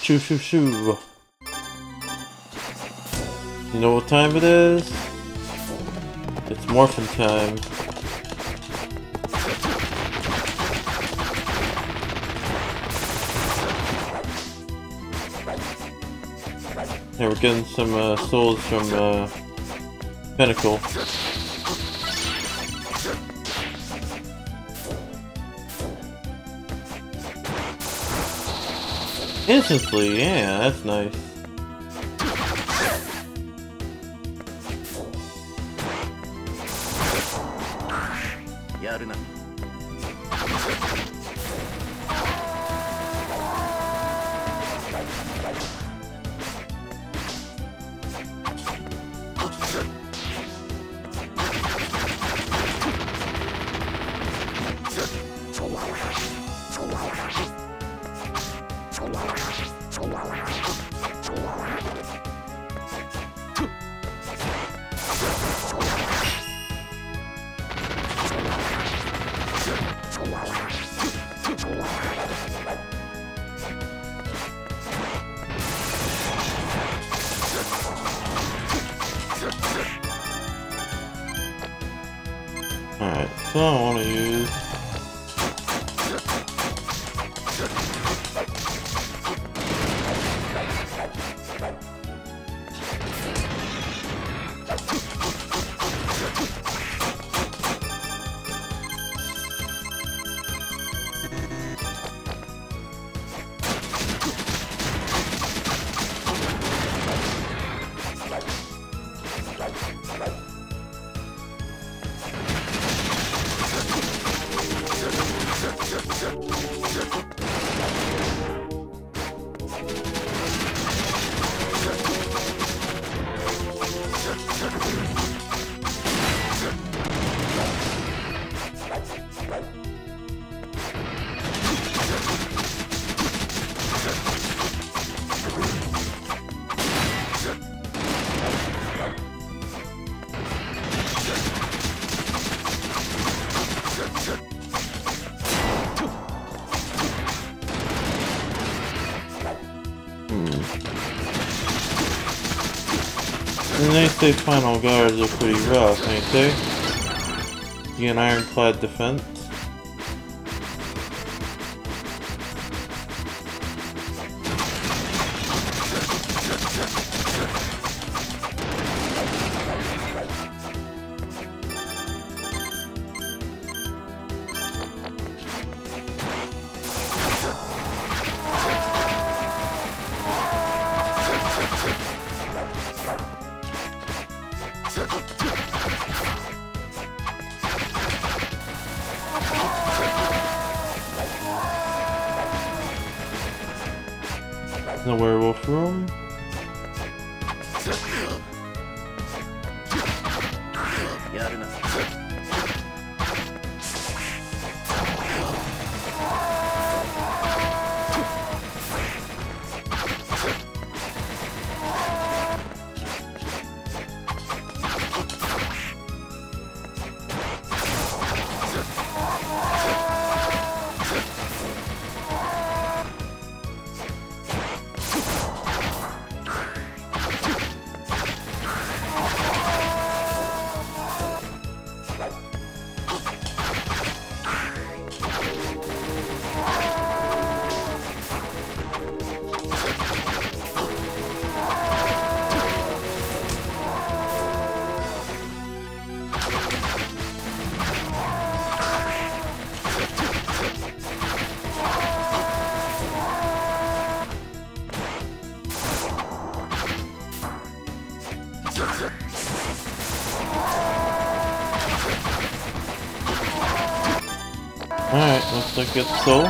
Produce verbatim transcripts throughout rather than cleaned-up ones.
Shoo shoo shoo. You know what time it is? It's morphin' time. Yeah, we're getting some uh, souls from uh, Pinnacle. Instantly, yeah, that's nice. Alright, so I want to use... The next day's final guards are pretty rough, ain't they? You an ironclad defense? The werewolf room. Alright, looks like it's soul.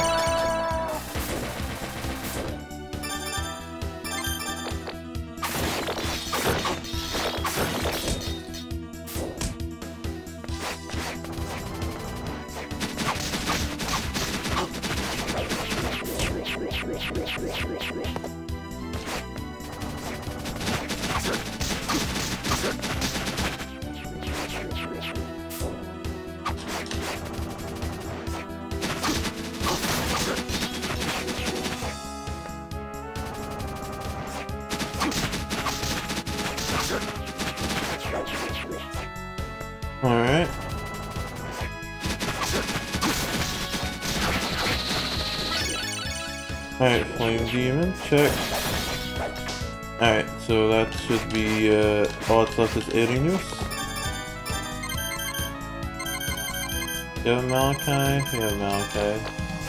Alright, Flame Demon, check. Alright, so that should be, uh, all that's left is Dominus. You have Malachi? You have Malachi.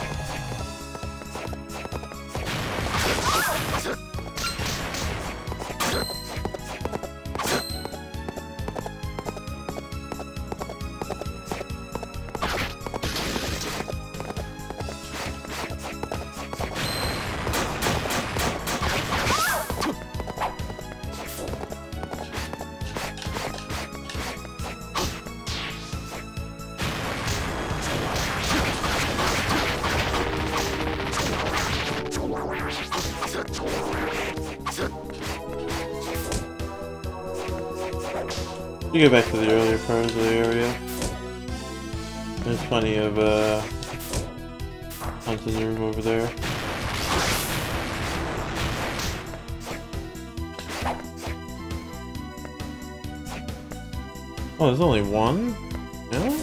You go back to the earlier part of the area. There's plenty of uh, hunting room over there. Oh, there's only one? Really?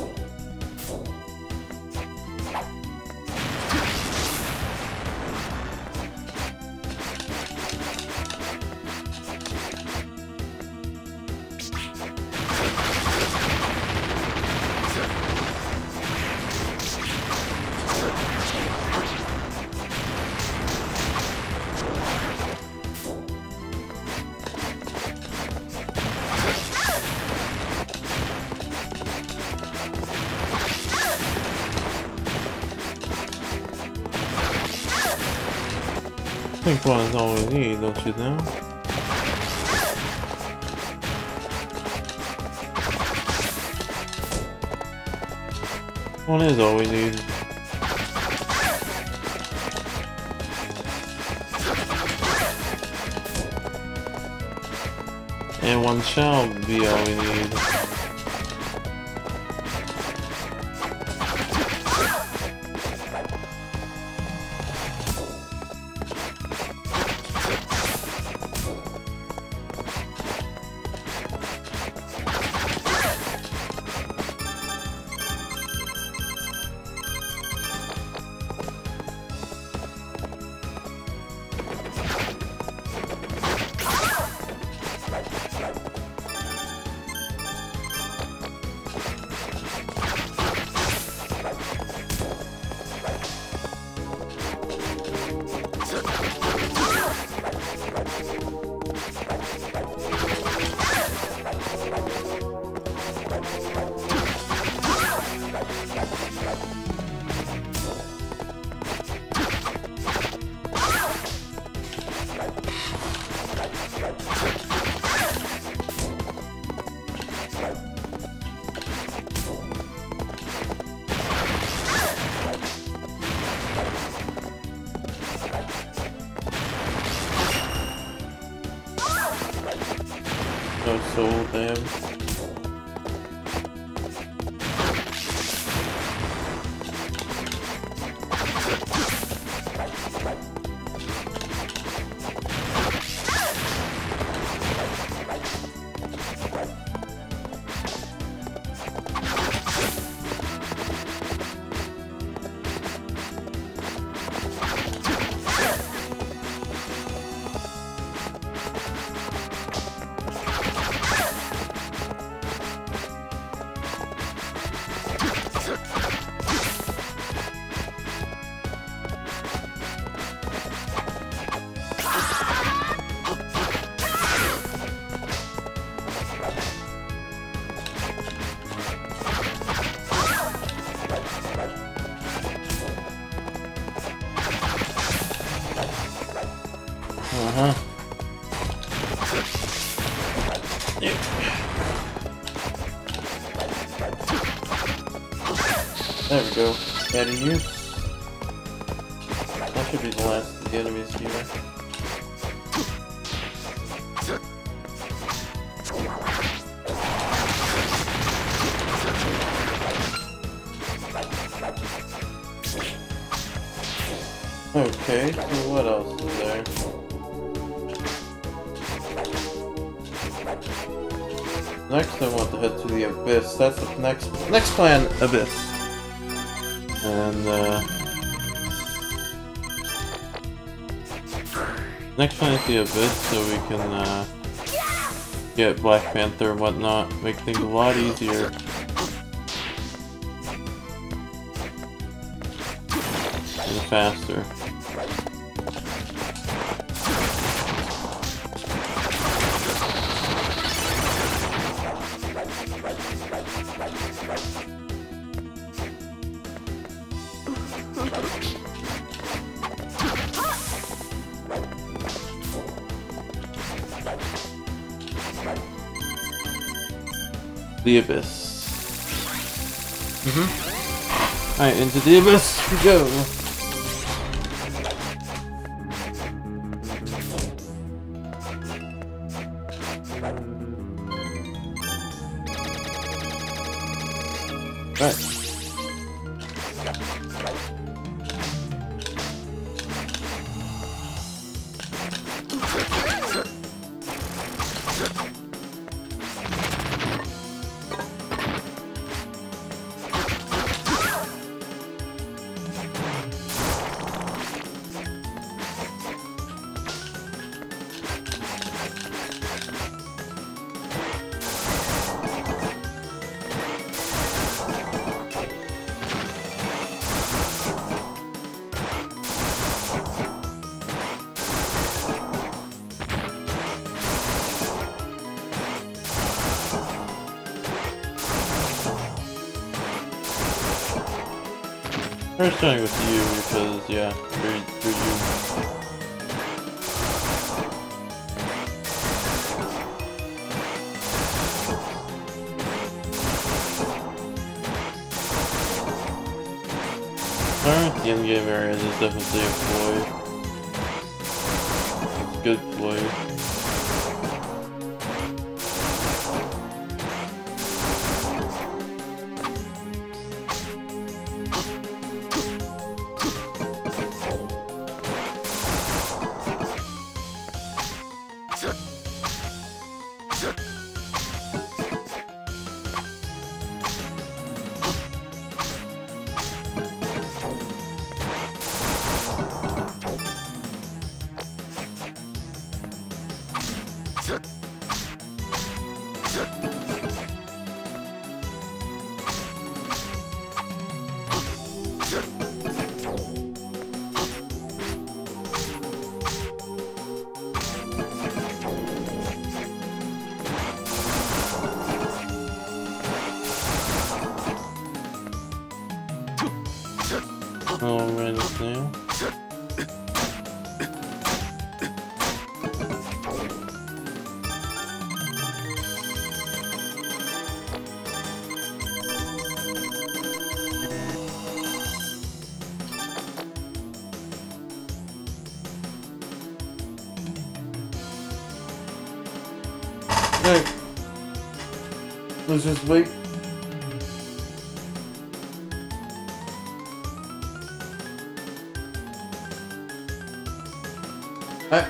I think one is all we need, don't you know? One is all we need. And one shall be all we need. No soul, damn. Uh-huh. Yeah. There we go. Adding use. That should be the last of the enemies here. Okay, so what else is there? Next I want to head to the Abyss. That's the next next plan, Abyss. And uh Next one is the Abyss, so we can uh, get Black Panther and whatnot. Make things a lot easier. And faster. The Abyss. Mm-hmm. Alright, into the Abyss we go. Right. We're starting with you because, yeah, you're, you're you. Starting with the in-game areas is definitely a ploy. It's a good ploy. Oh, right now. Hey, let's just wait. I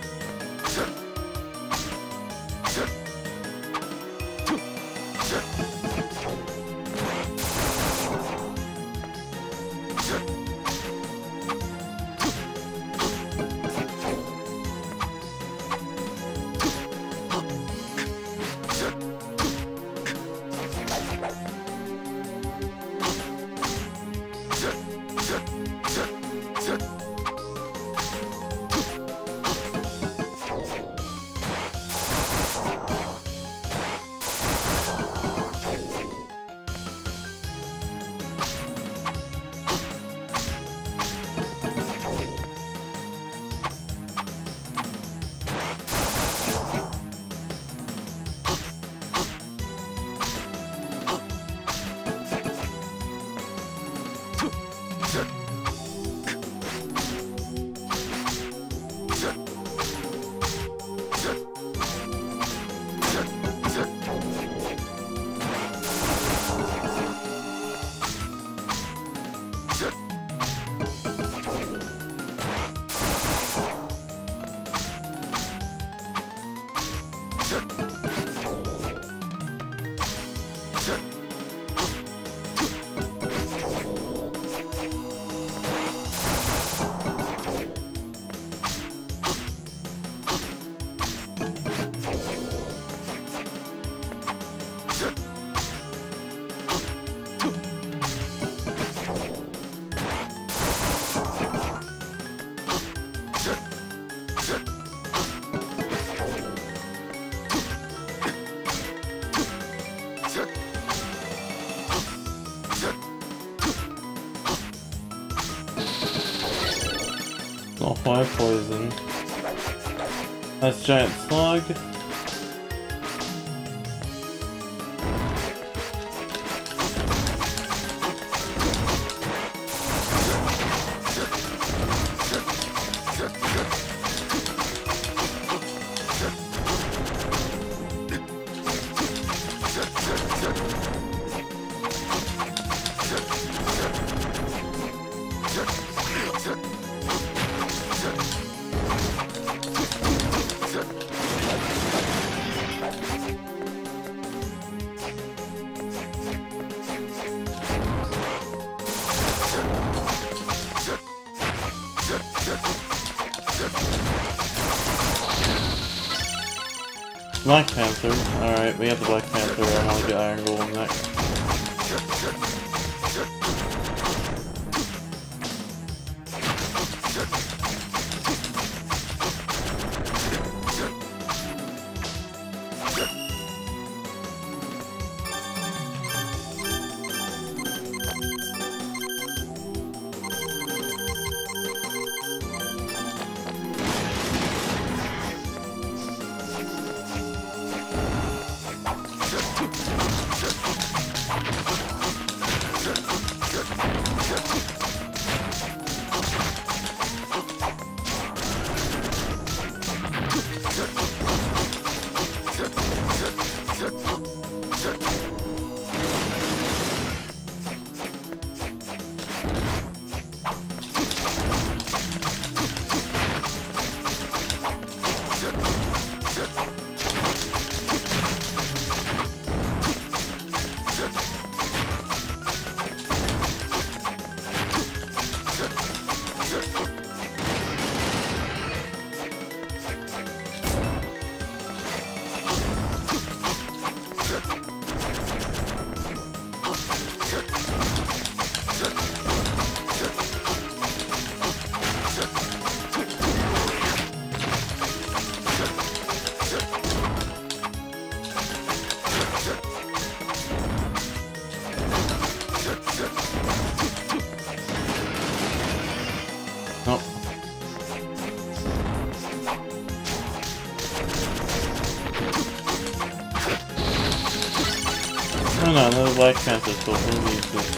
Sure. Not fire poison. That's giant slug. Black Panther. Alright, we have the Black Panther. I want to get Iron Golem next. Oh no, another Black Panther still. Who needs this?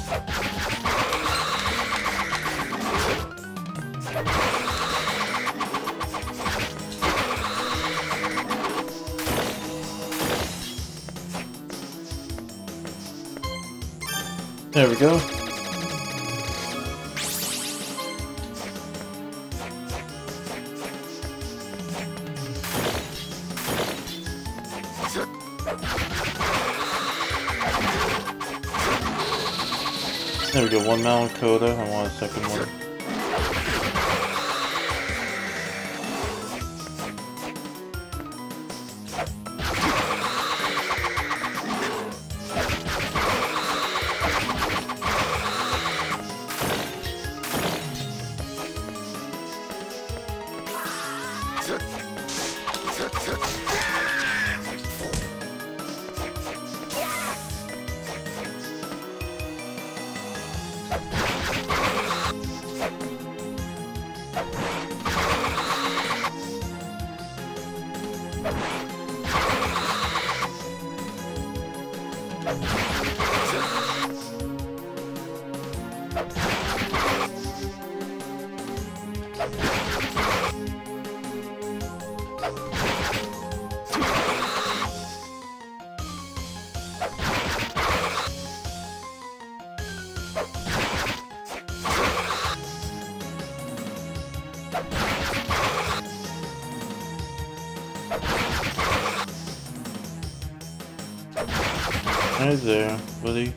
There we go. There we go, one Malin Coda, I want a second one. Hi there, buddy.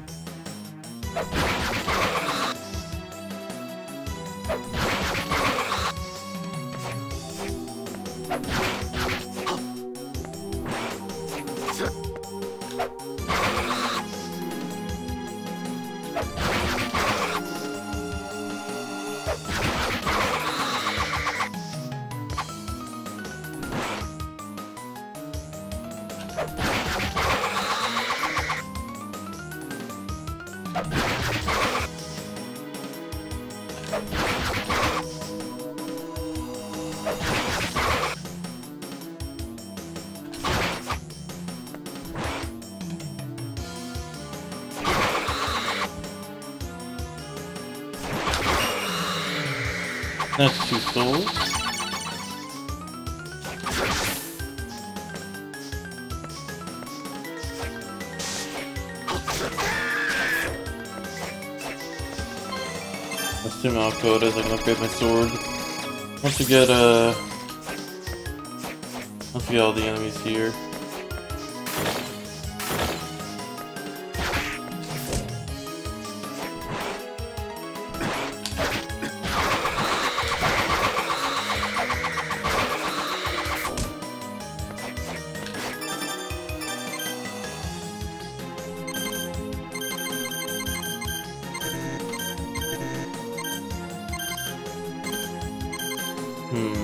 That's two souls. That's two Malcodas. I can upgrade my sword. Once you get uh, once you get all the enemies here. Hmm.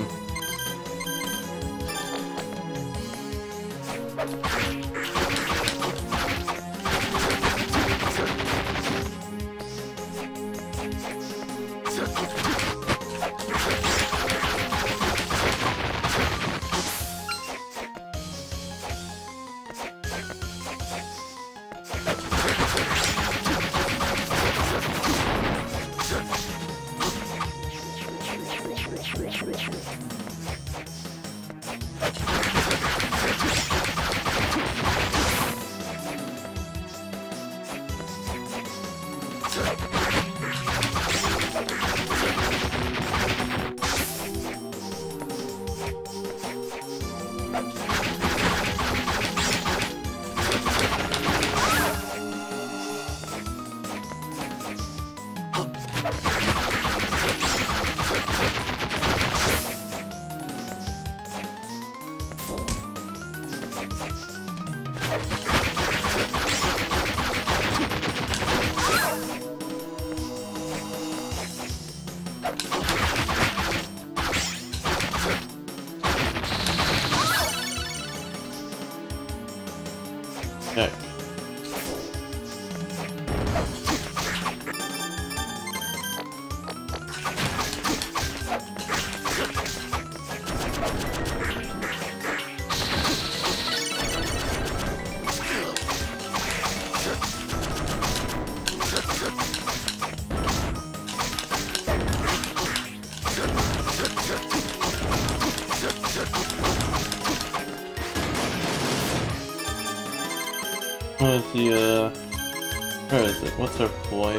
What is the, uh... where is it? What's our boy?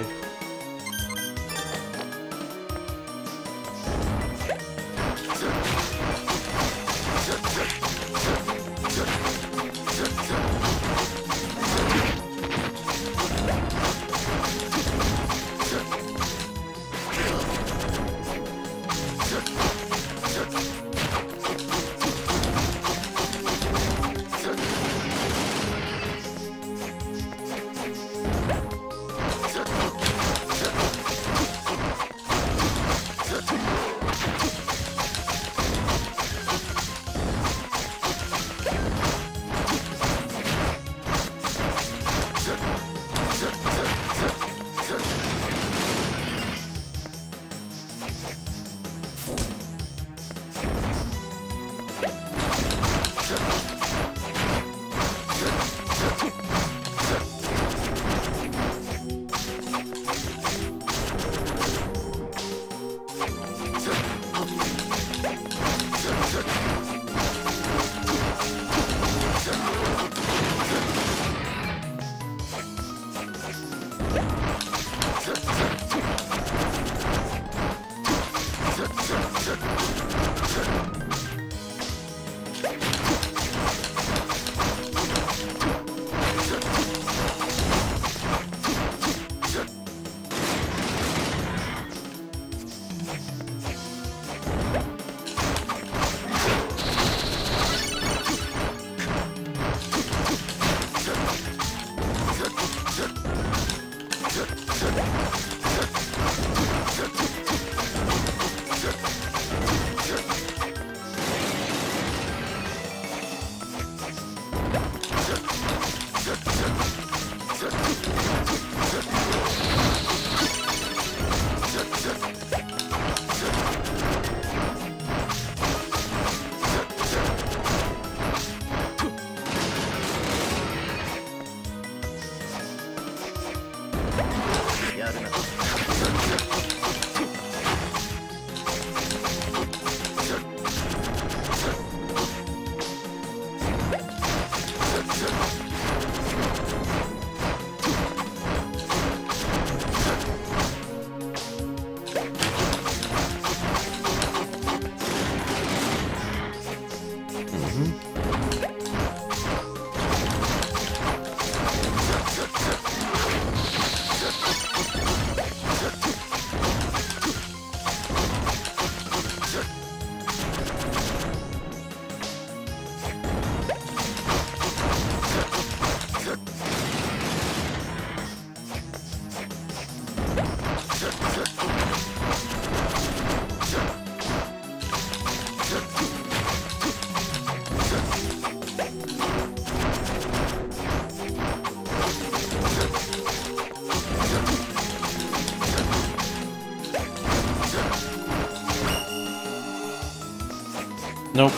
Nope.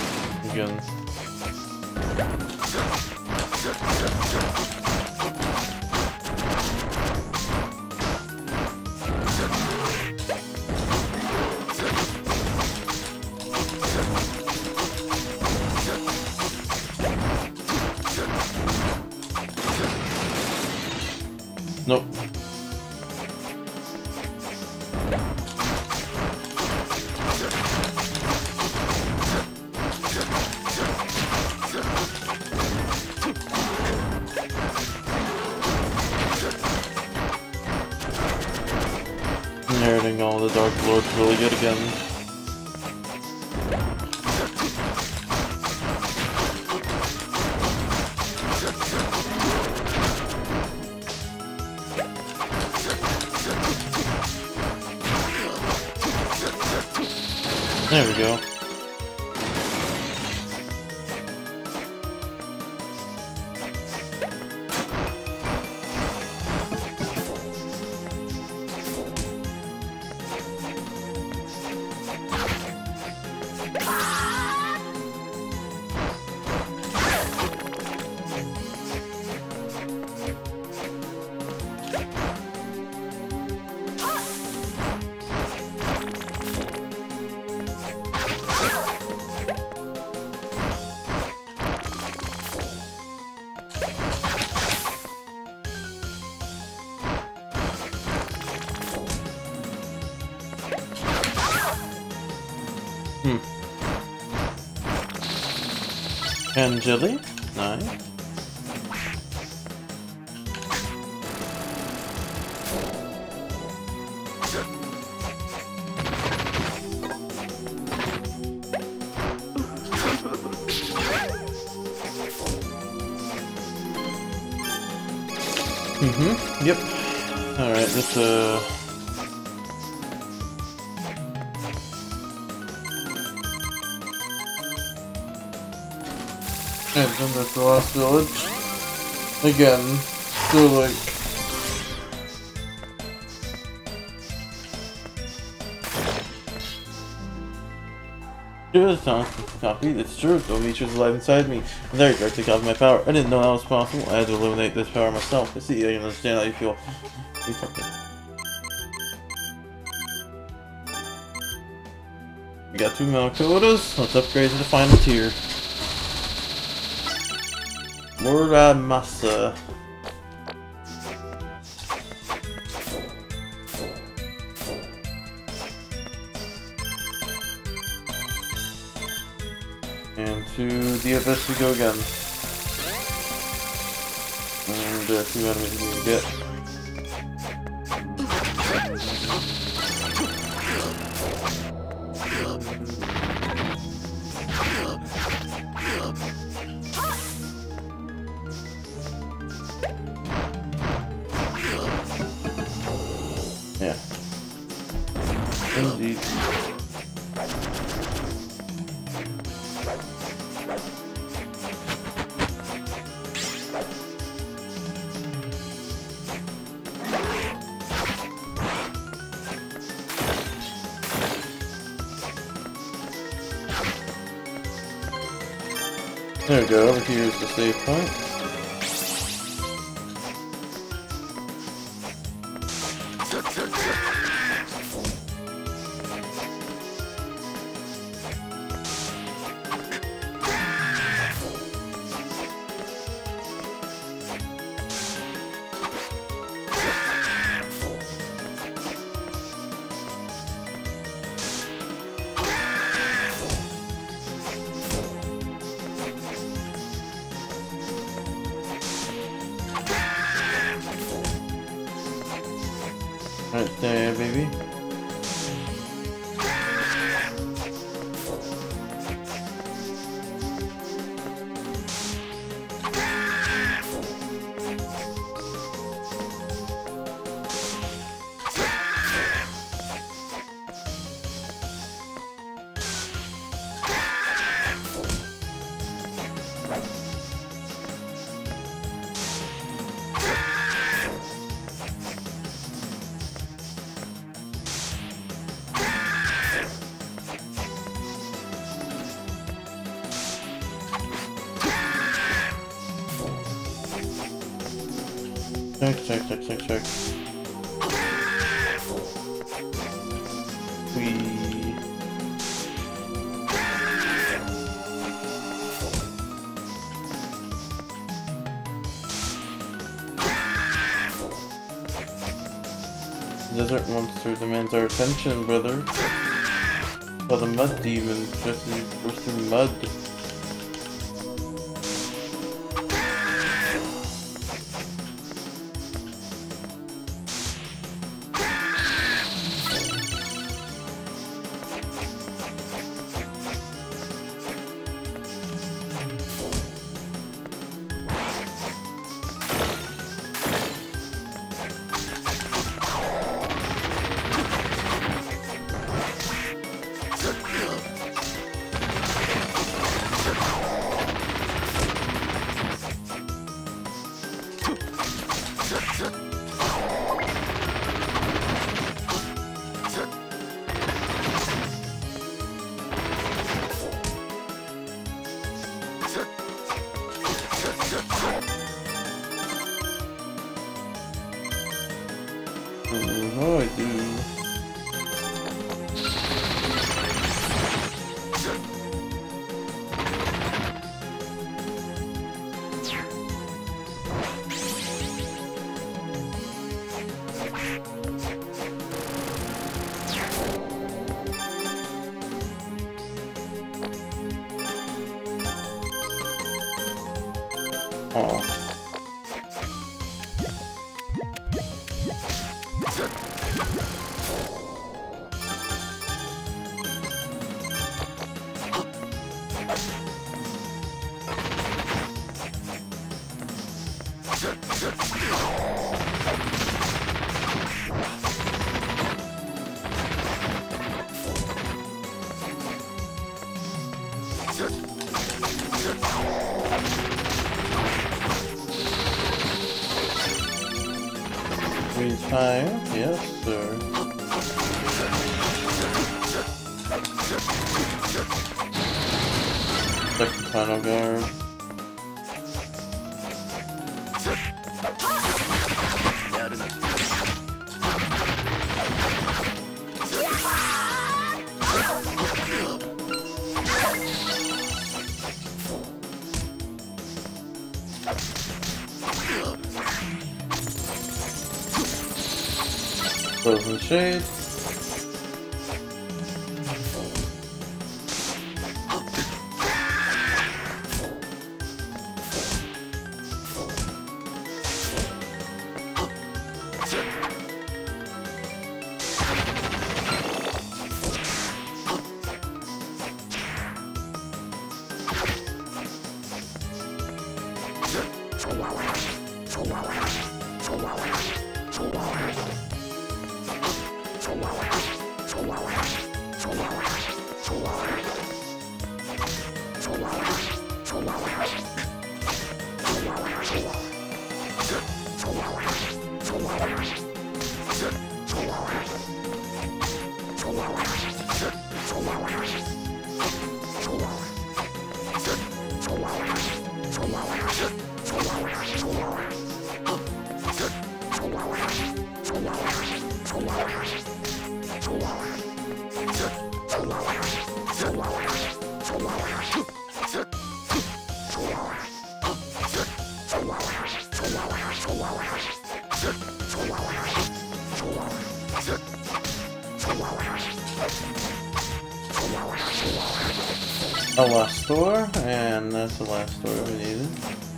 Again. Nope. Inheriting all the Dark Lords really good again. There we go. Hmm. And jelly? Nice. Mm-hmm. Yep. Alright, let's uh and then that's the last village. Again, still like Just copy, it's true, Dominus is alive inside me. I'm very directly copy my power. I didn't know that was possible. I had to eliminate this power myself. I see, I can understand how you feel. We got two Malakotas. Let's upgrade to the final tier. Muramasa. And to the abyss we go again. And there are two enemies we can get. Yeah. Indeed. There we go, here's the save point. Right there, baby. Check, check, check, check, check. We. Desert monster demands our attention, brother. Well, the mud demon just we're through mud. Oh, I do. Green fire, yes sir. Second final guard. Frozen Shade. A last store, and that's the last store we needed.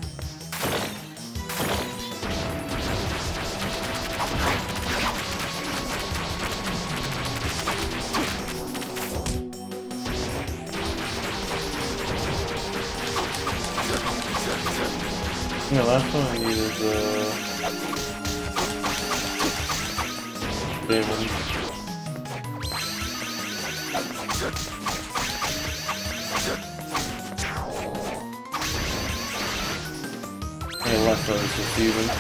Yeah, last one I needed the Demon. Yeah, last one is just even.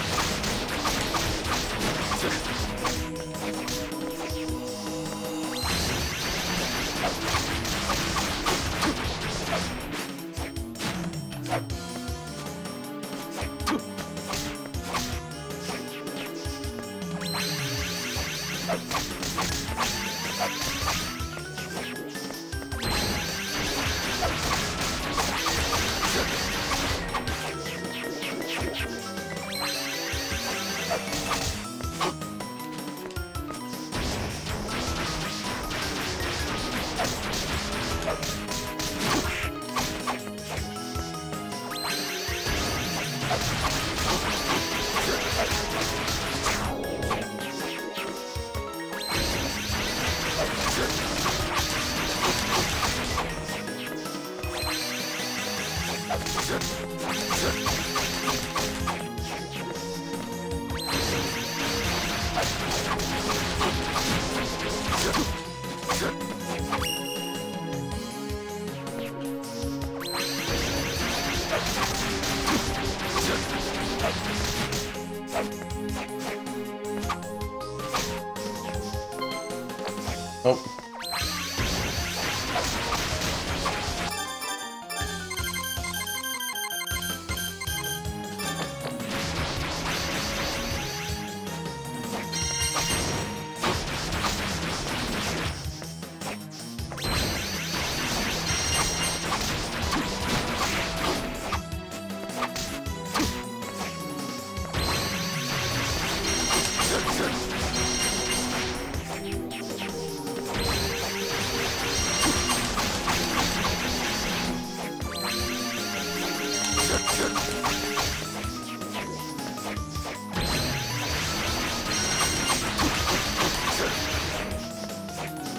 Oh.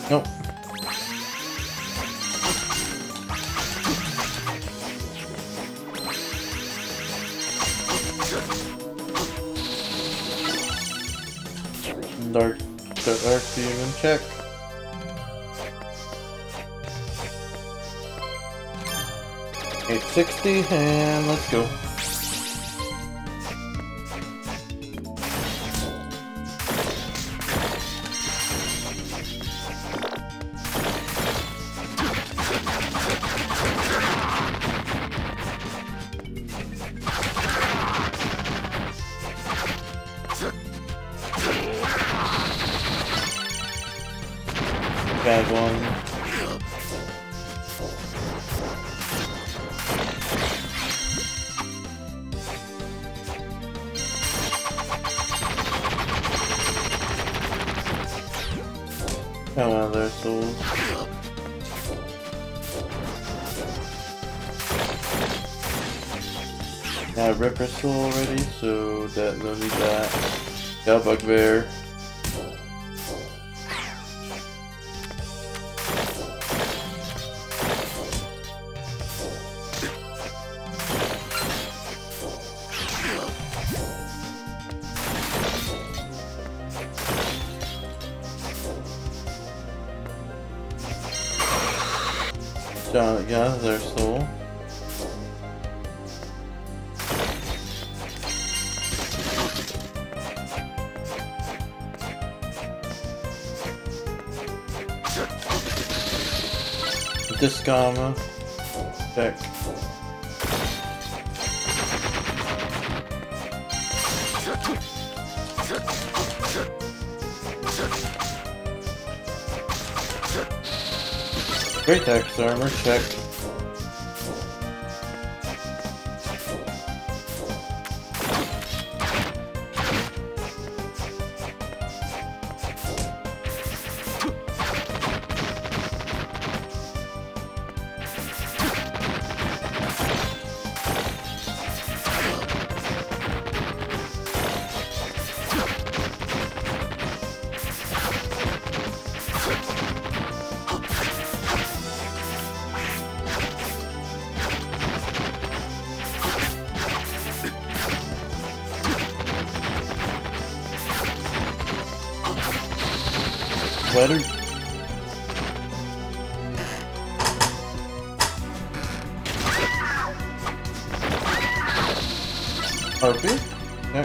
Nope. Dark, dark demon check. eight sixty and let's go. Bad one. Come on there, souls. I have Ripper Soul already, so that no need that. Got Bugbear. Got Gather Soul. Discama. Check. Great Axe armor, check. Letter. Harpy? Check.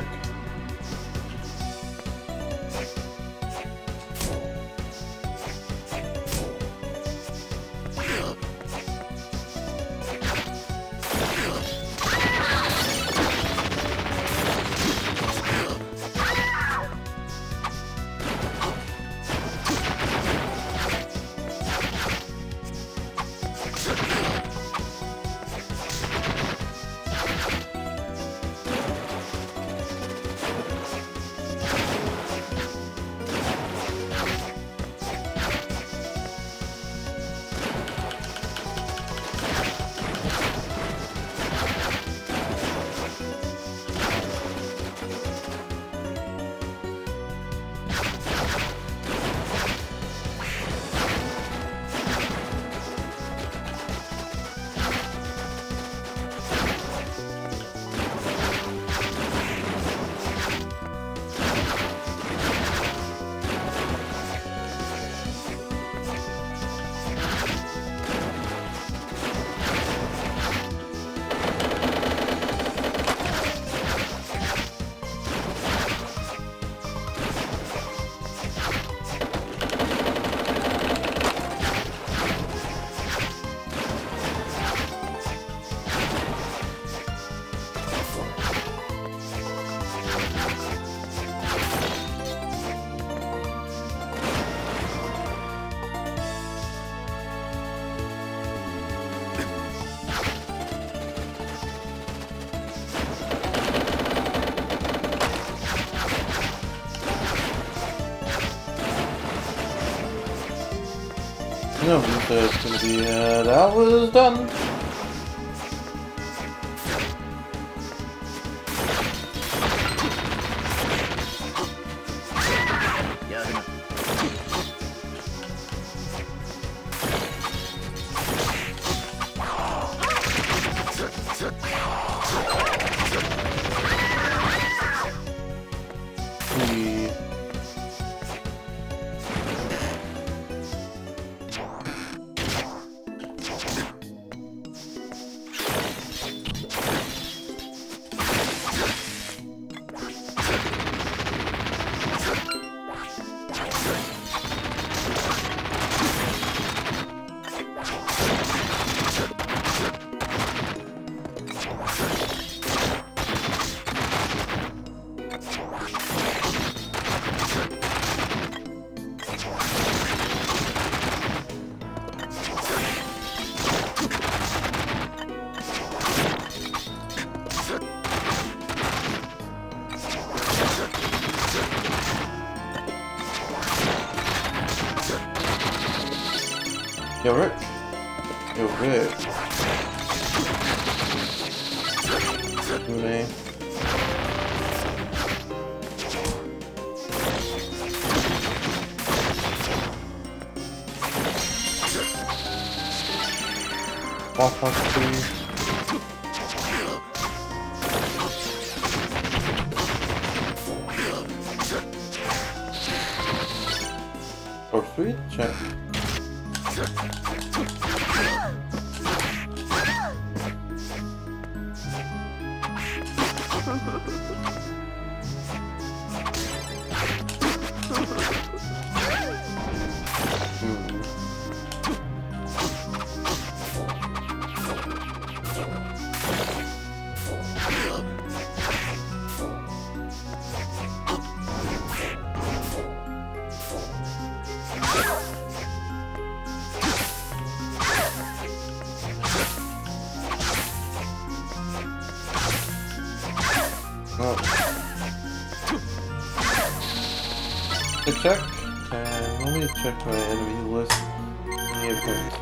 No, so it's gonna be, uh, that was done. Yo, Rick. Yo, Rick. Mooney. Walk on three. Or three? Check. Check, and let me check my enemy list. Any opponents?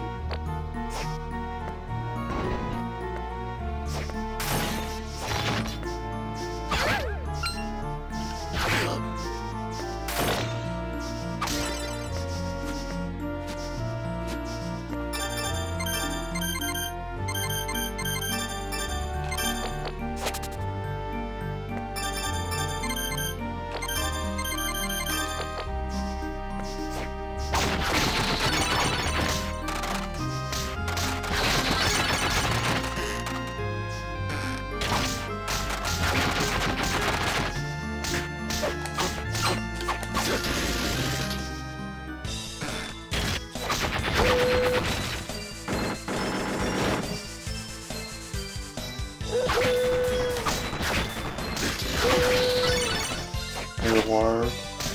War.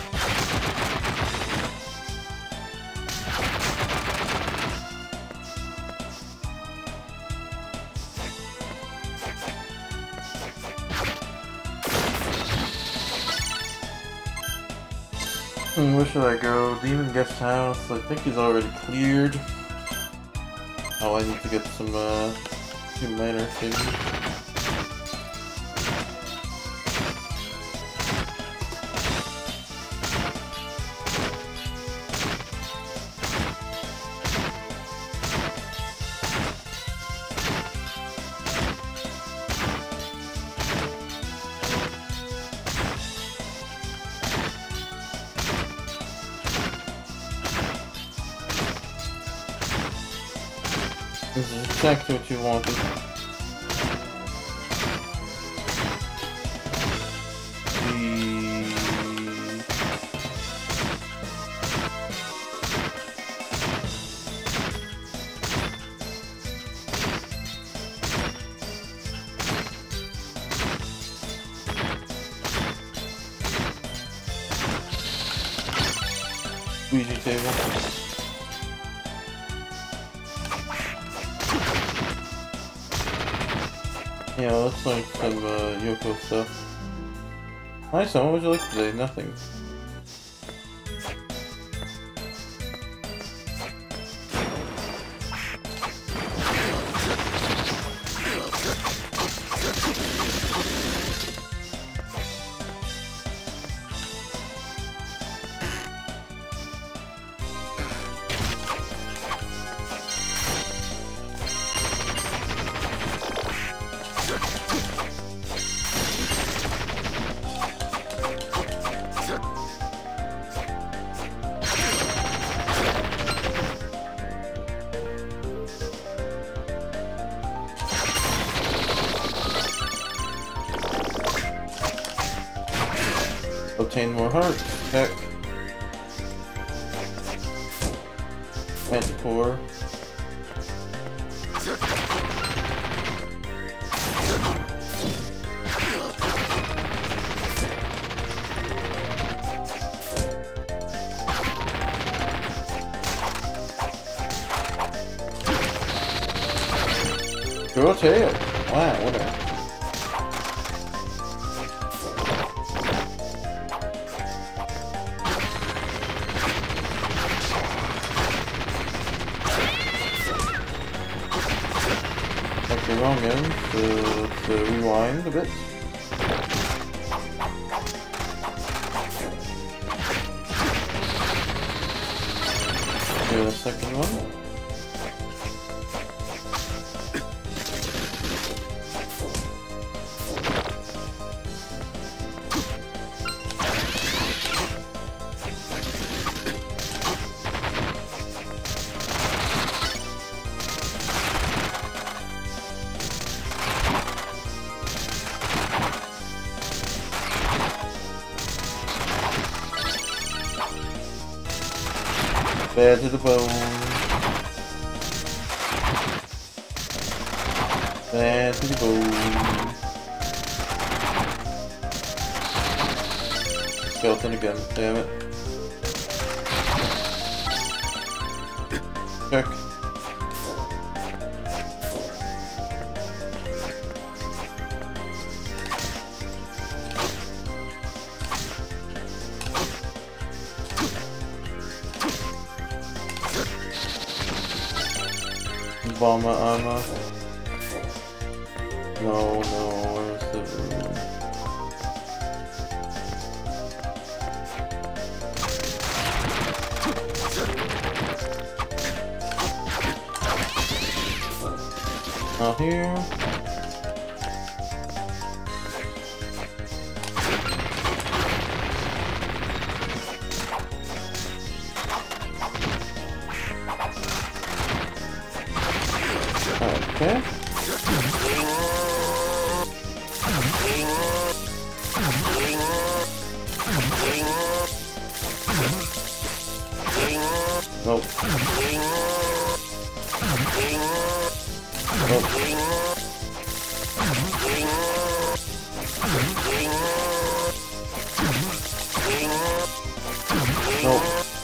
Hmm, where should I go? Demon Guest House. I think he's already cleared. Oh, I need to get some uh, few minor things. This is exactly what you wanted. The Ouija table. Yeah, let's learn some uh, Yoko stuff. Hi, son, what would you like today? Nothing. Obtain more hearts. Heck. Manticore. Girl tail. Wow, what a wrong end, so let's uh, rewind a bit. Here, the second one. Bad to the bone. Bad to the bone. Skeleton again, damn it. Check. Bomber armor. No, no, where's the room? Not here. Okay. Nope. Nope. Nope.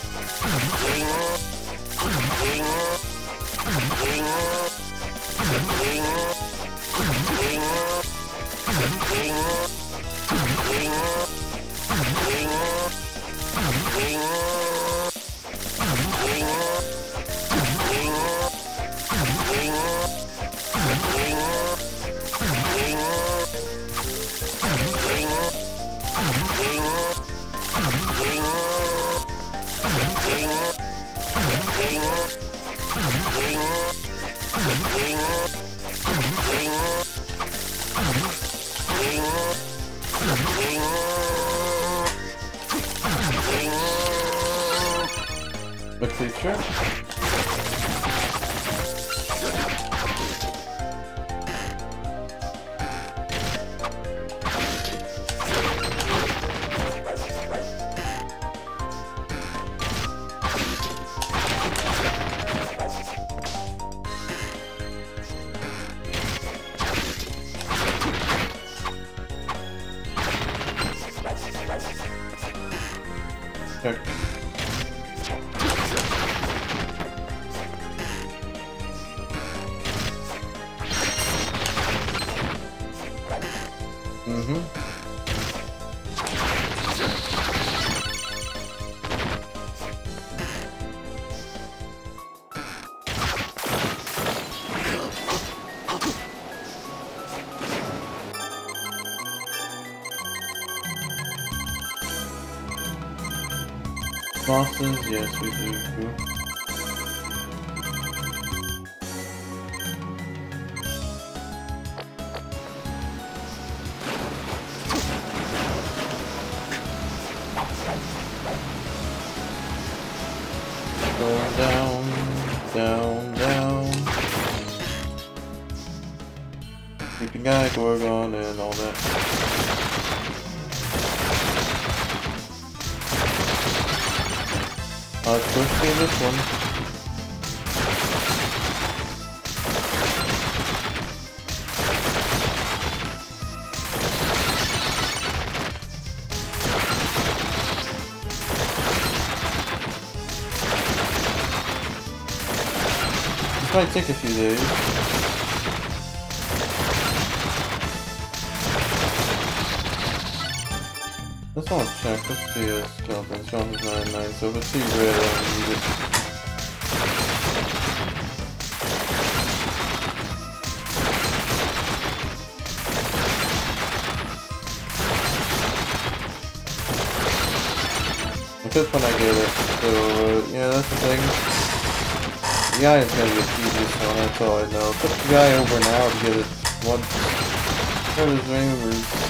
The creature. Check. Mm-hmm. Bosses, yes we do. Going down, down, down. Creeping guy, Gorgon, and all that. Uh, first game this one. This might take a few days. Let's all check. Let's see a skeleton. Skeleton's nine nine, so let's see where I need it. Just when I get it. So, uh, yeah, that's the thing. The guy is gonna get tedious one, that's all I know. Put the guy over now to get it once. What his name is.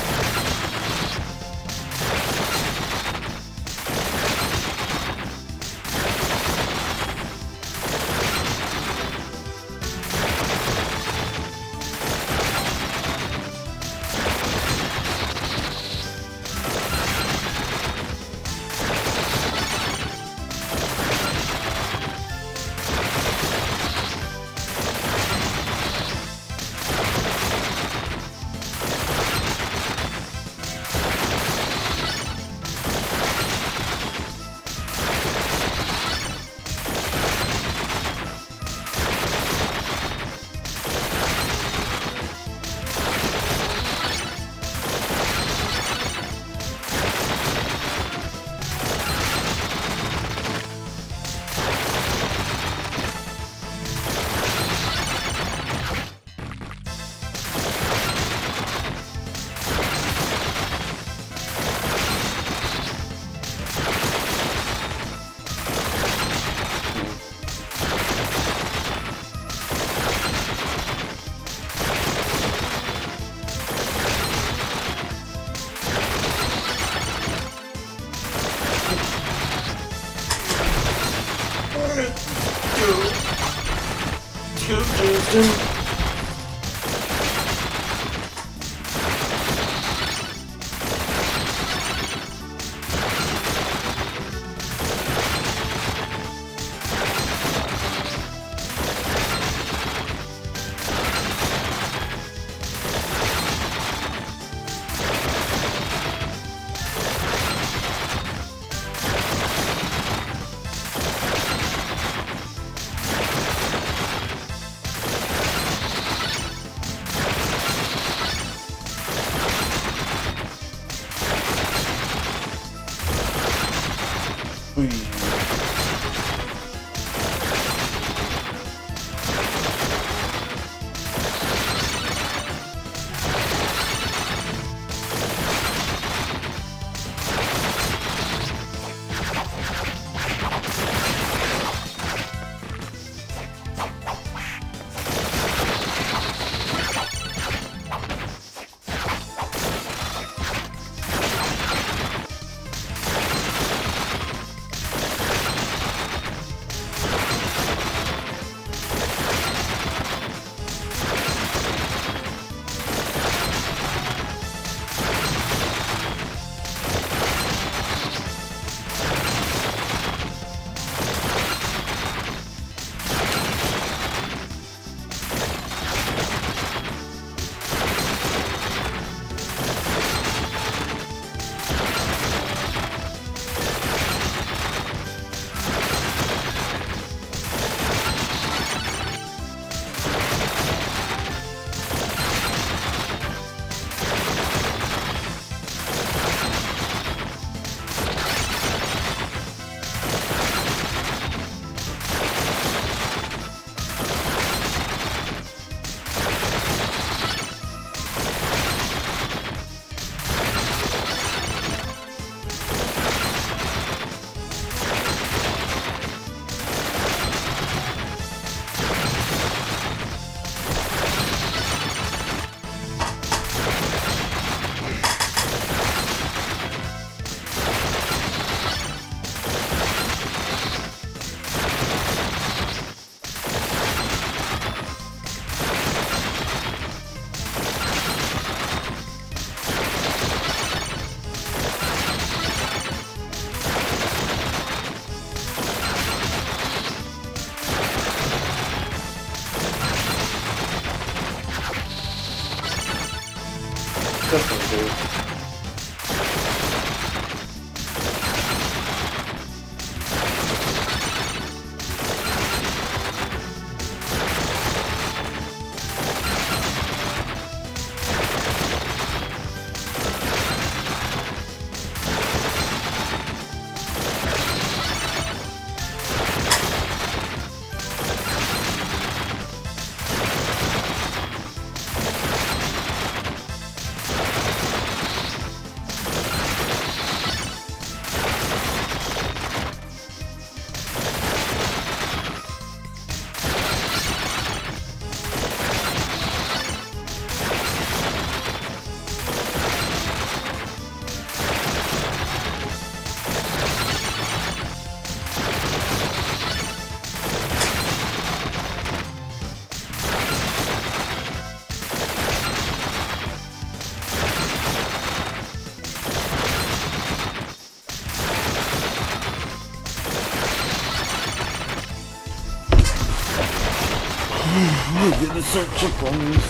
Maybe the search of bonus.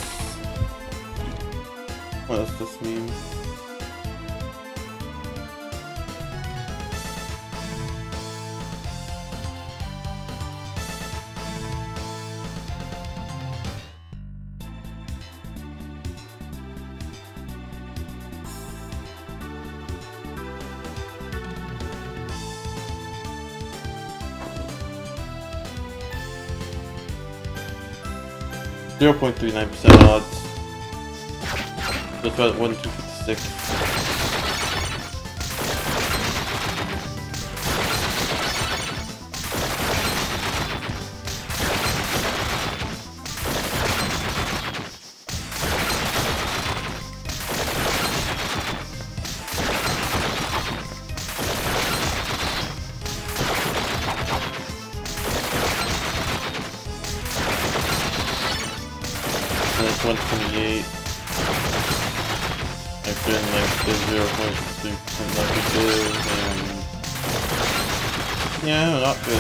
What does this mean? zero point three nine percent odds. That's about one two fifty-six. one twenty-eight. I've been like the zero point three percent negative and yeah, not good.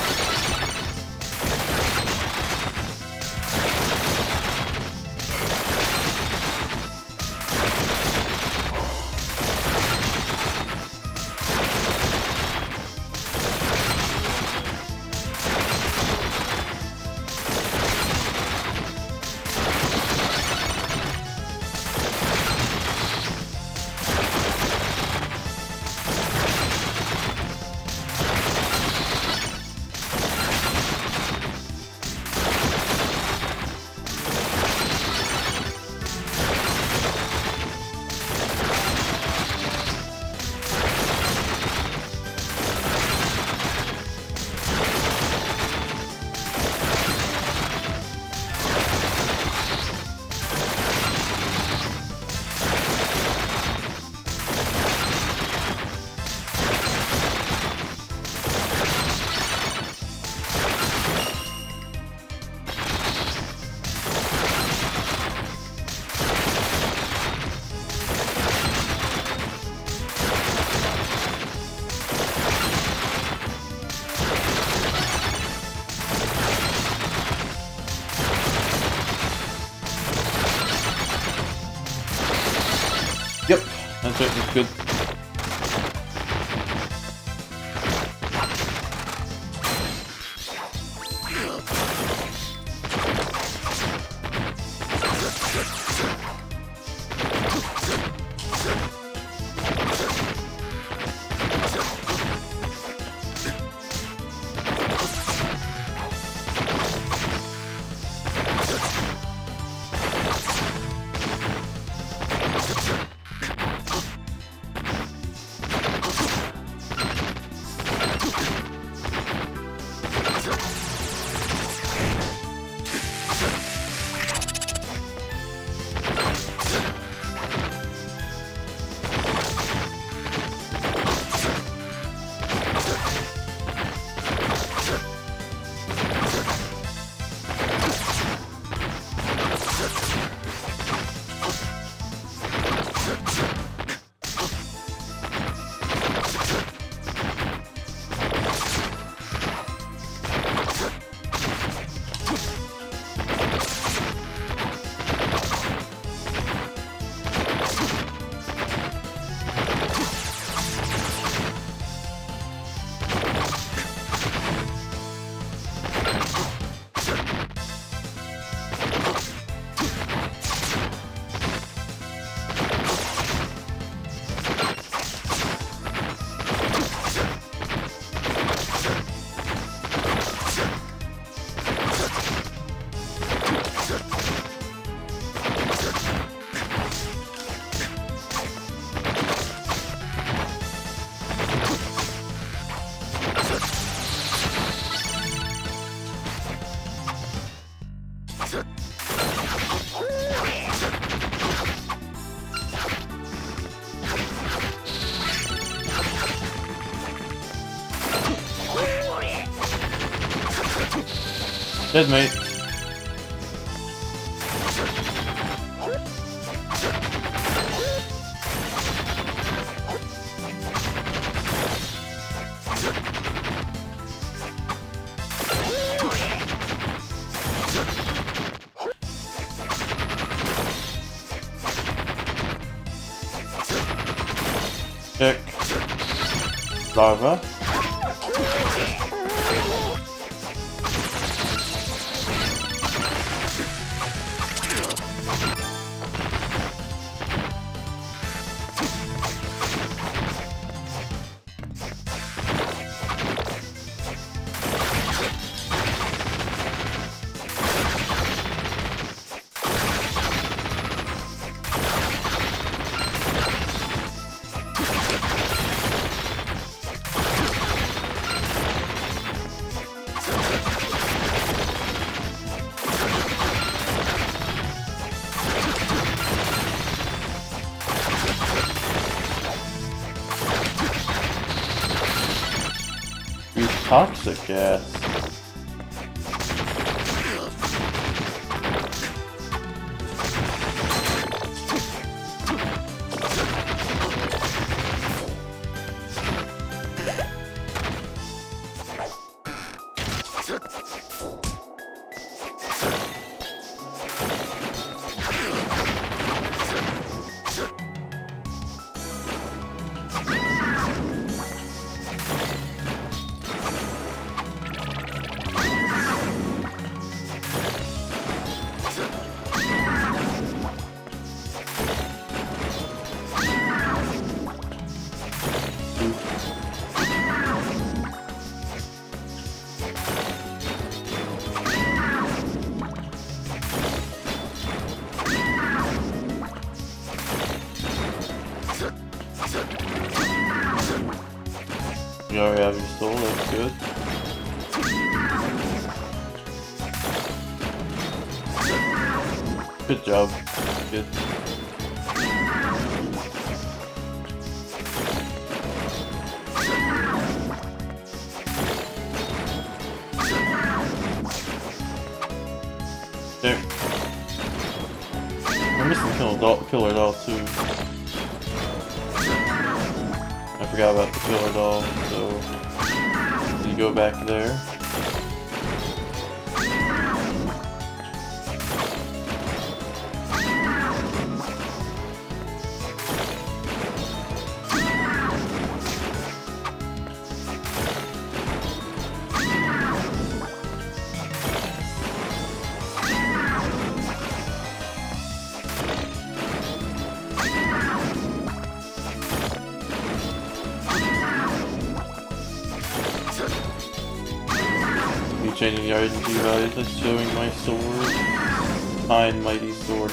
Yep, that's it, that's good. Dead, mate. Larva. Toxic gas. You already have your soul, that's good. Good job. Good. There. I'm missing Killer Doll, Killer Doll too. I forgot about the Killer Doll, so you go back there. Changing the R N G values, that's showing my sword. High and mighty sword.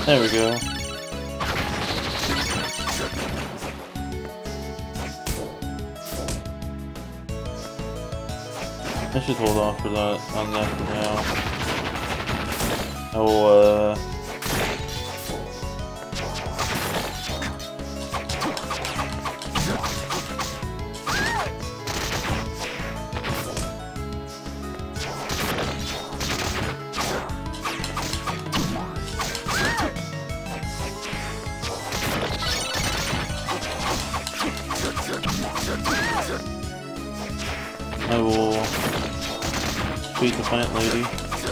There we go. I should hold off for that on that for now. I will uh I will beat the plant lady.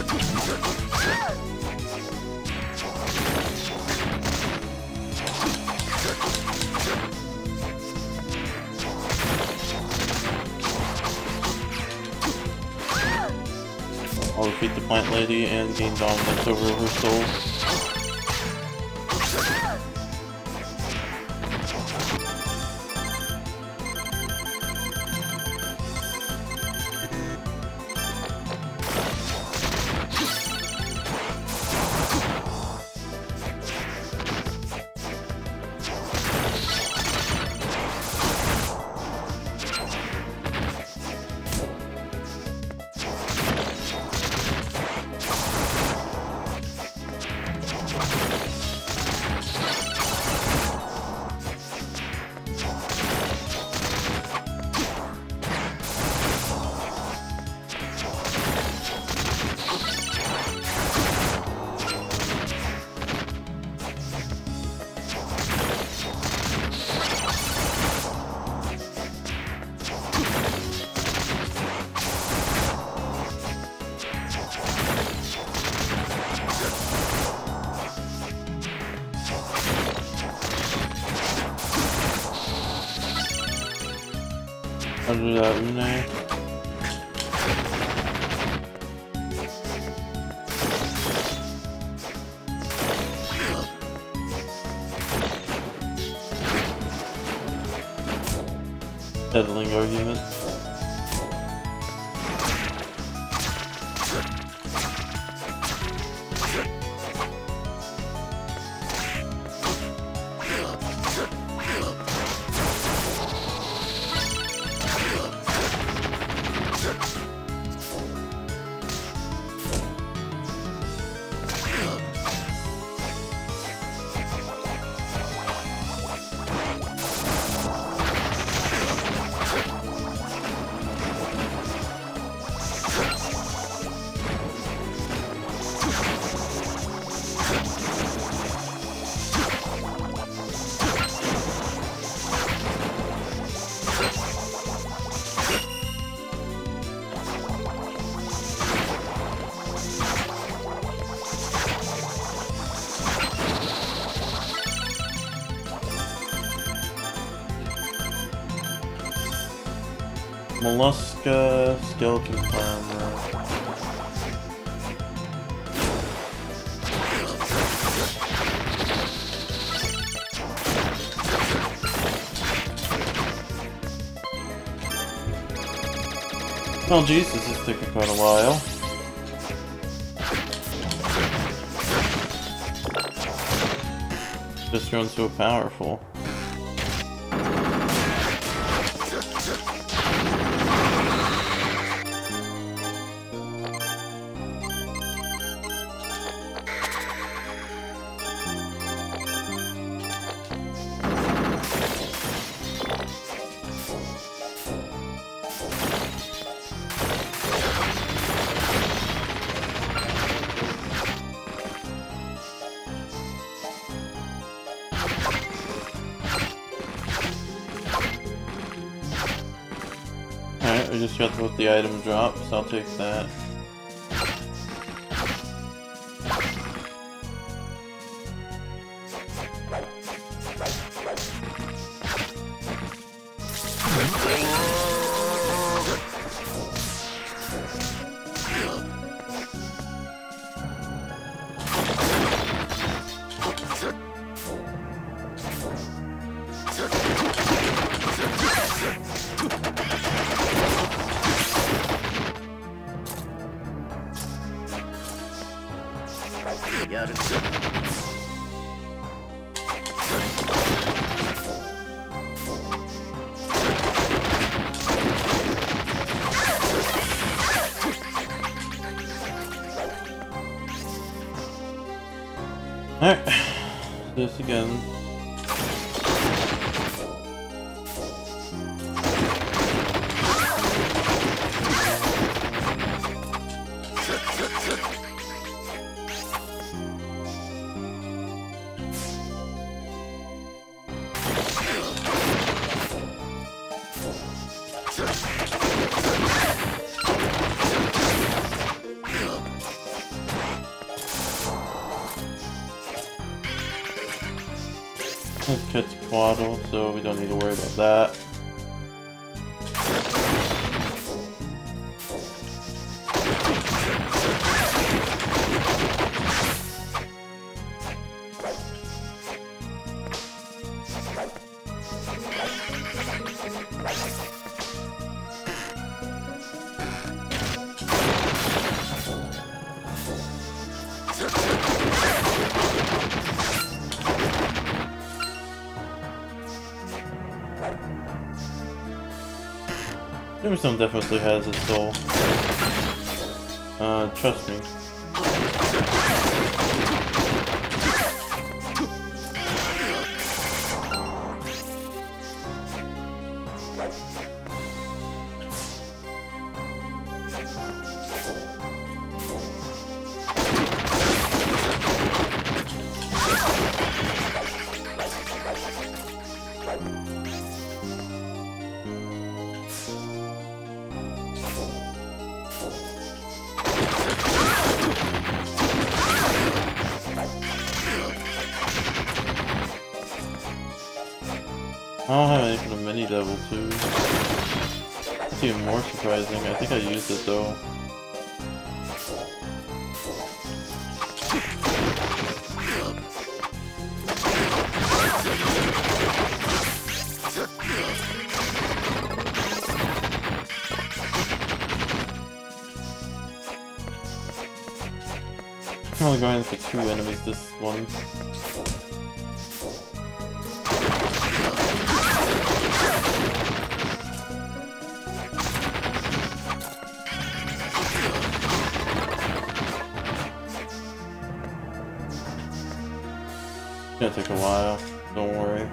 I'll defeat the plant lady and gain dominance over her soul. Under that Une. Settling argument. Mollusca skeleton climber. Oh jeez, this is taking quite a while. Just runs so powerful. I just got both the item drop, so I'll take that. Alright, this again. Catch Quaddle, so we don't need to worry about that. Tombstone definitely has a soul. Uh, trust me. I don't have any for the mini level too. That's even more surprising. I think I used it though. I'm only going for two enemies this one. It's gonna take a while, don't worry.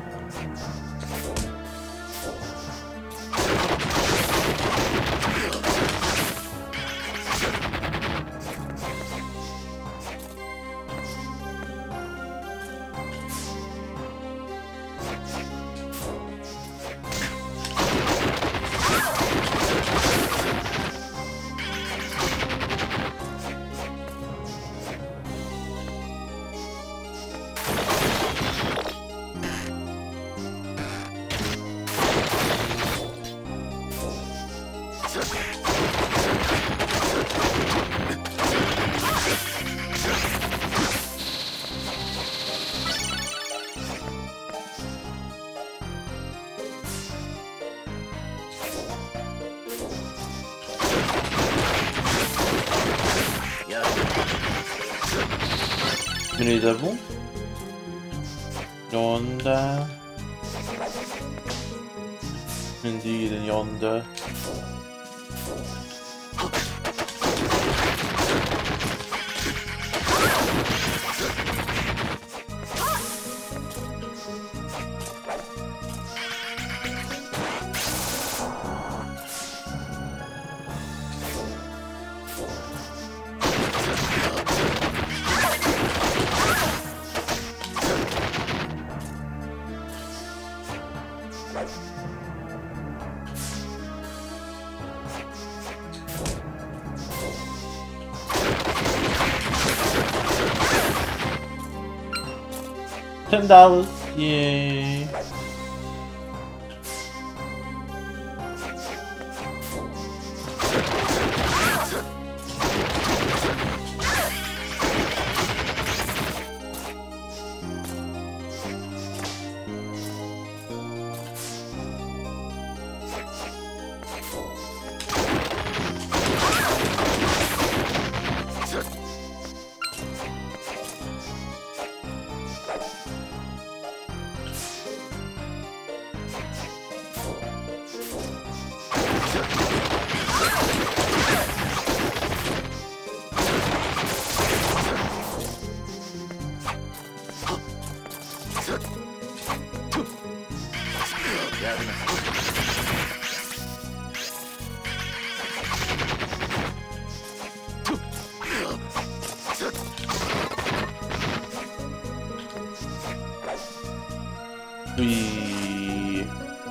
Mini level. Yonder. Indeed, and yonder. Ten dollars, yay! We.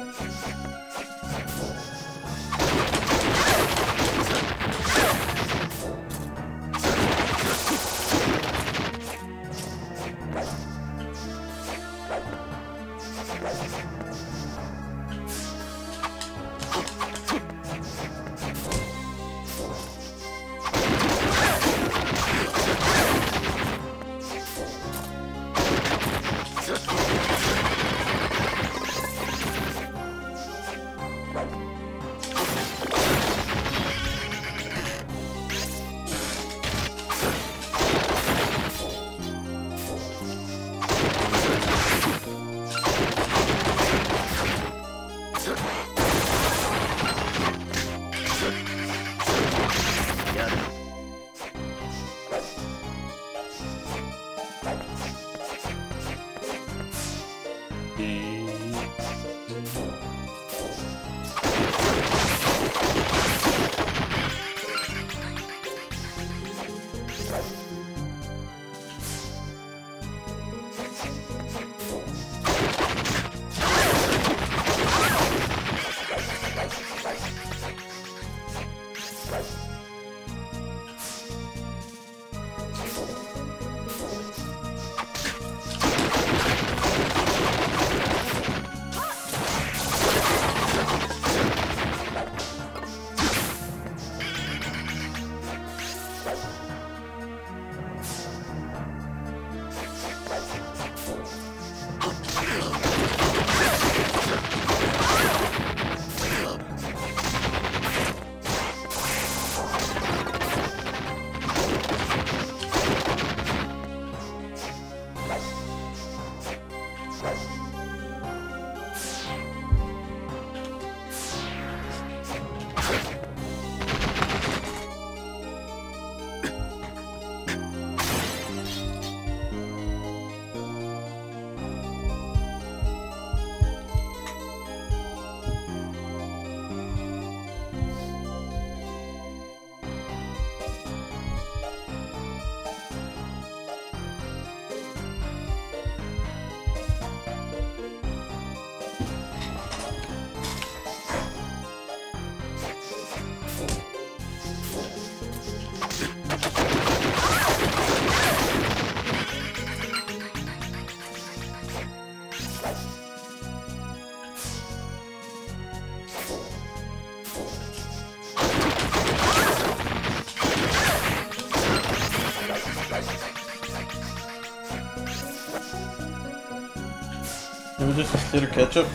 Can we just consider ketchup?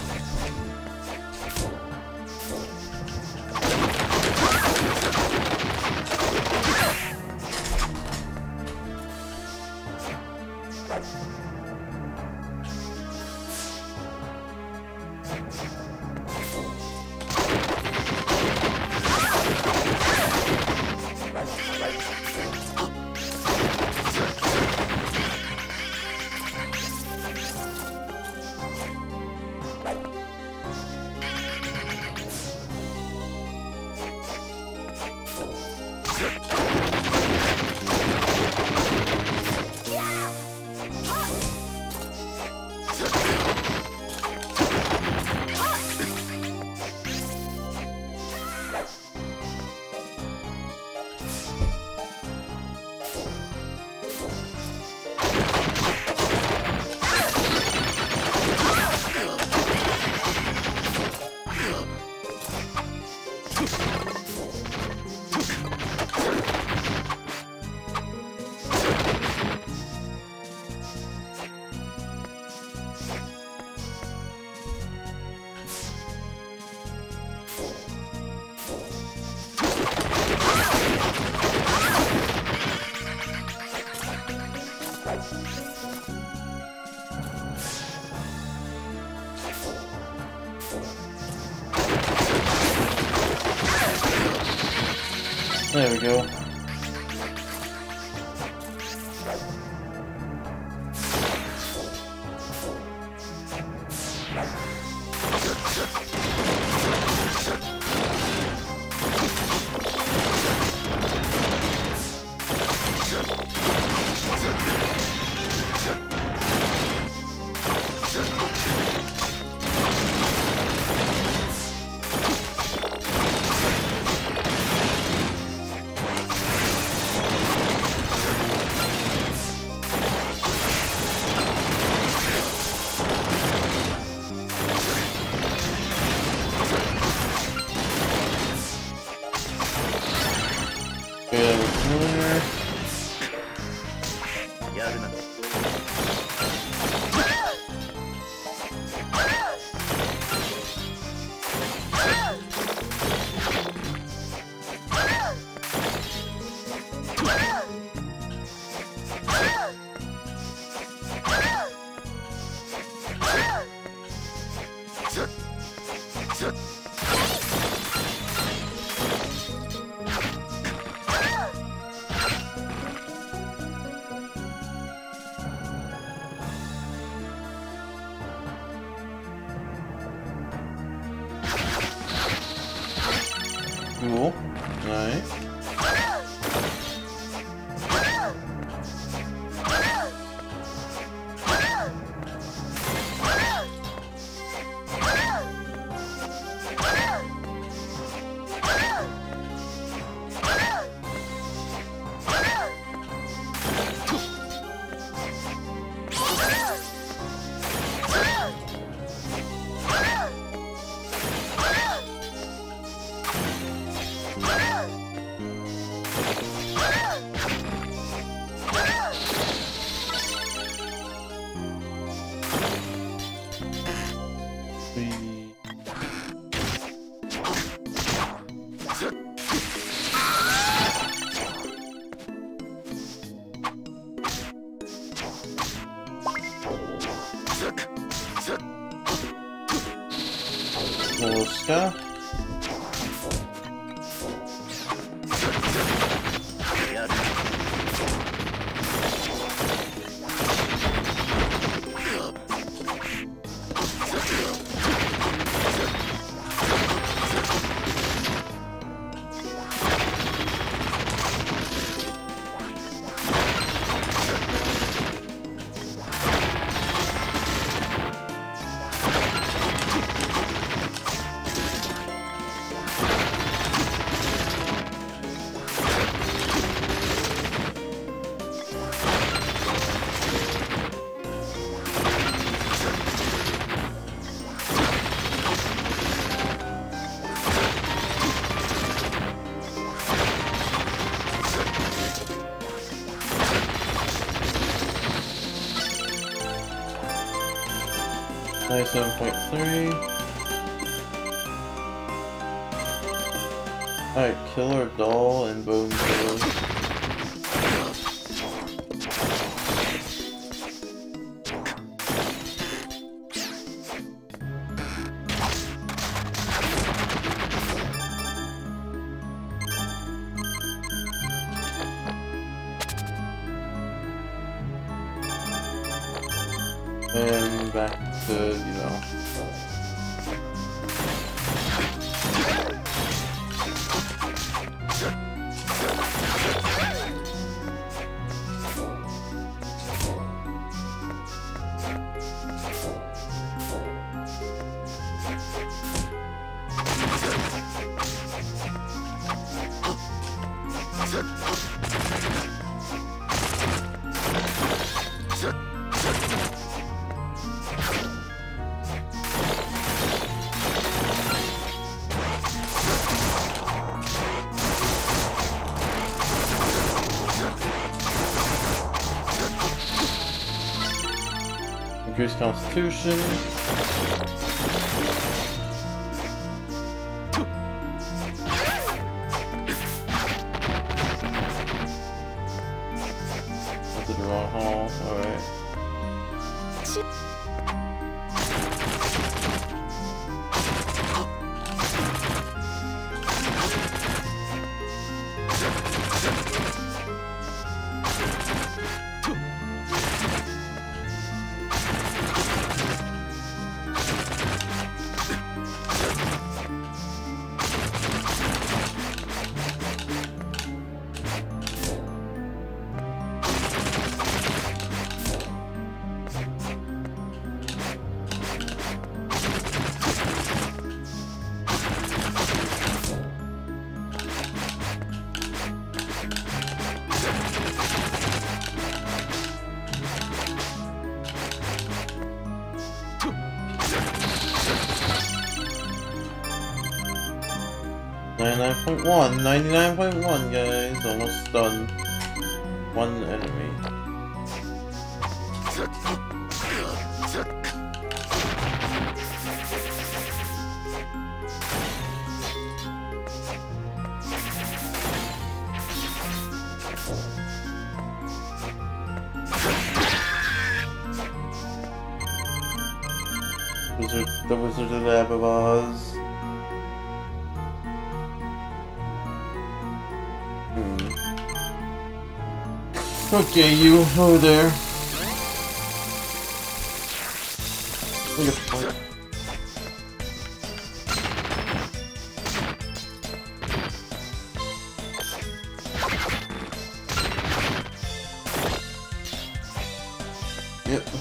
There we go. Cool. Nice. Little stuff. ninety-seven point three. Alright, Killer Doll and Bone Killer. And back to, you know. Increase Constitution. Went to the wrong hall. Alright. ninety-nine point one, ninety-nine point one guys, almost done. One enemy. Wizard, the Wizard of the Abbot of Oz. Hmm. Okay, you over there. Take a point. Yep.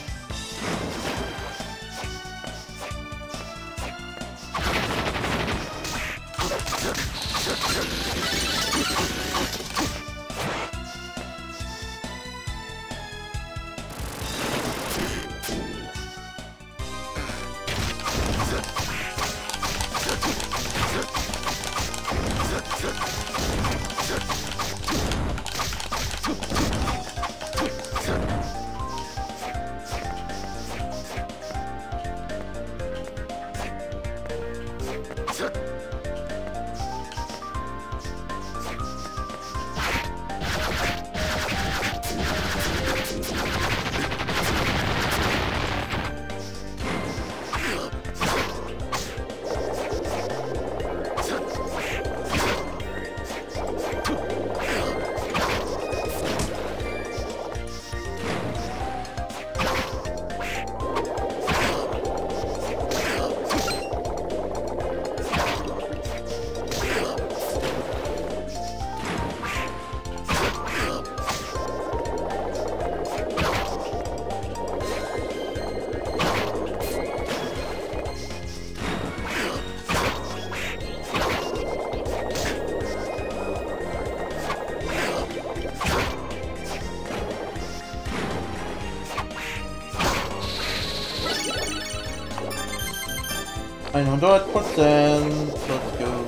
I know that percent. Let's go.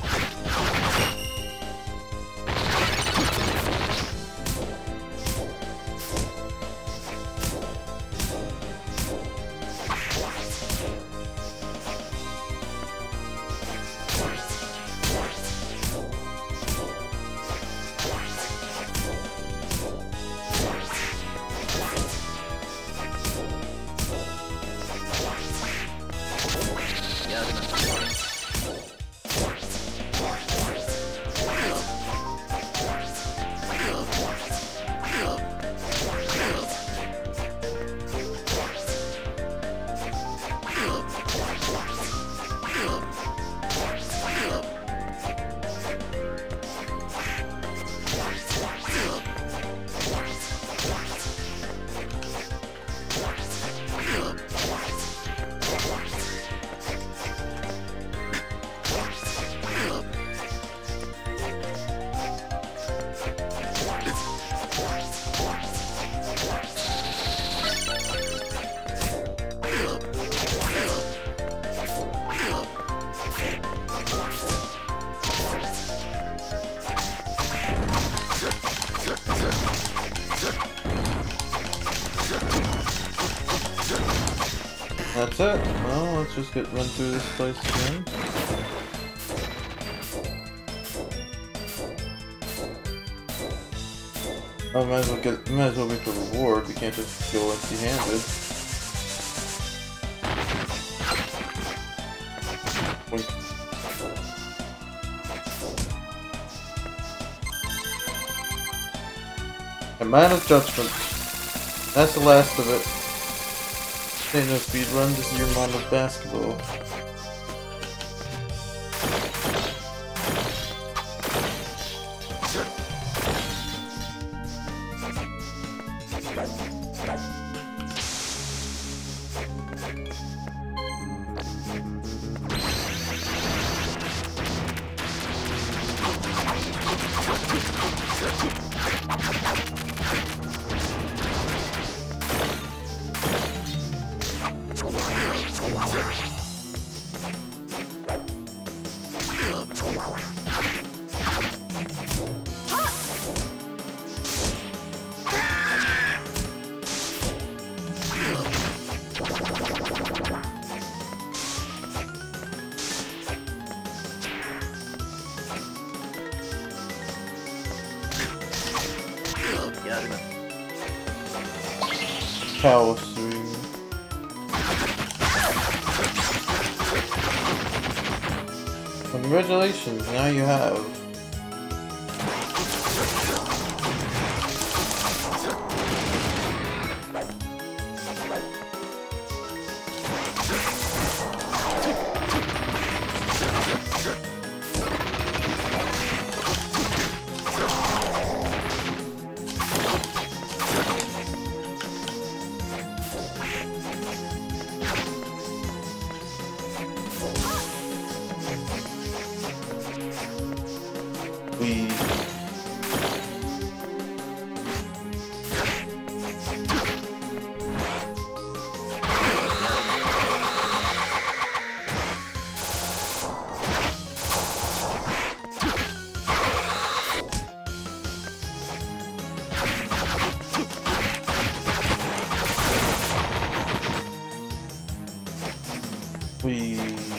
That's it. Well, let's just get run through this place again. Oh, might as well get, might as well get the reward. We can't just go empty-handed. A man of judgment. That's the last of it. Ain't no speed run, this is your mom of basketball. power stream. Congratulations, now you have. We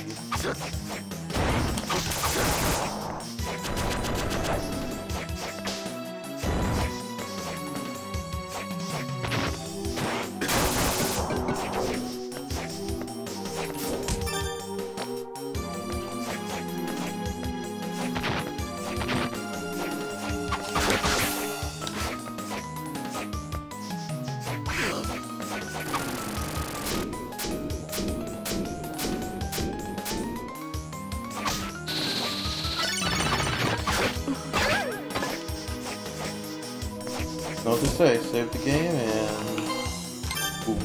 What to say, save the game and boom.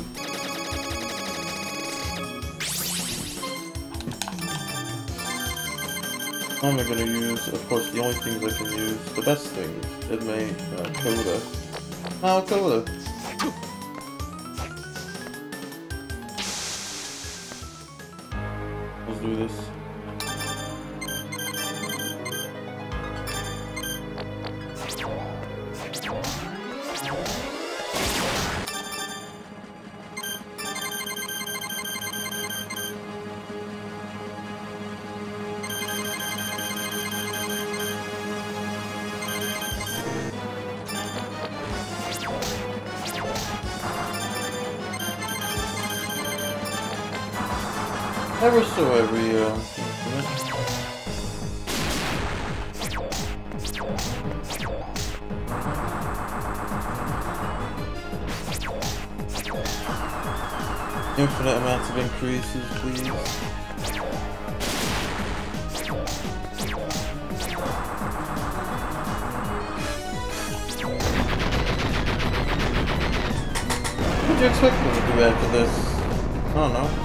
What am I gonna use? Of course, the only things I can use, the best things. It may uh, Coda. Oh, Coda. Let's do this. Ever so every, uh... infinite amounts of increases, please. What would you expect me to do after this? I don't know.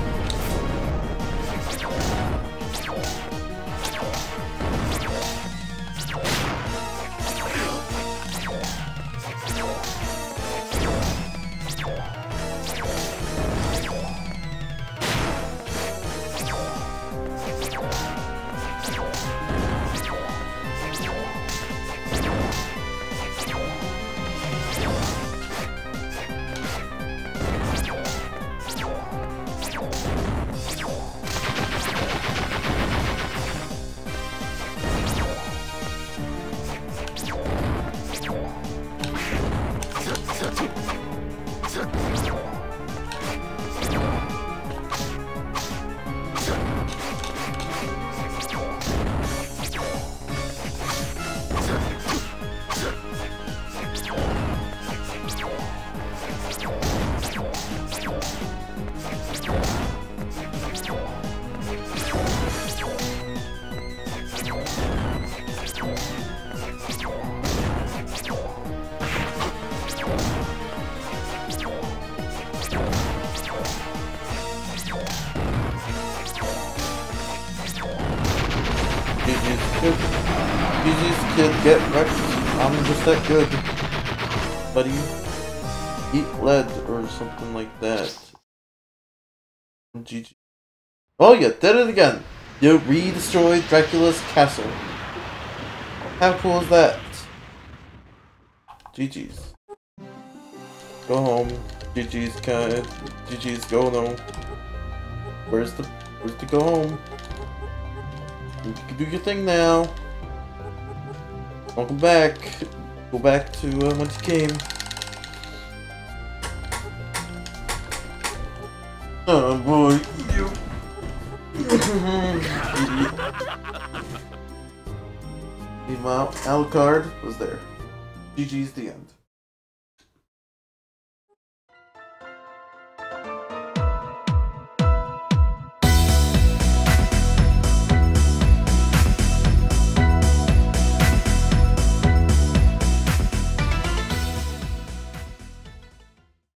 G G's kid, get wrecked. I'm just that good. Buddy. Eat lead or something like that. G G. Oh, you did it again! You re-destroyed Dracula's castle. How cool is that? G G's. Go home. G G's kind. G G's go home. Where's the where's the go home? You can do your thing now. Welcome back. Go back to uh, whence you came. Oh boy, you. Meanwhile, Alucard was there. G G's the end.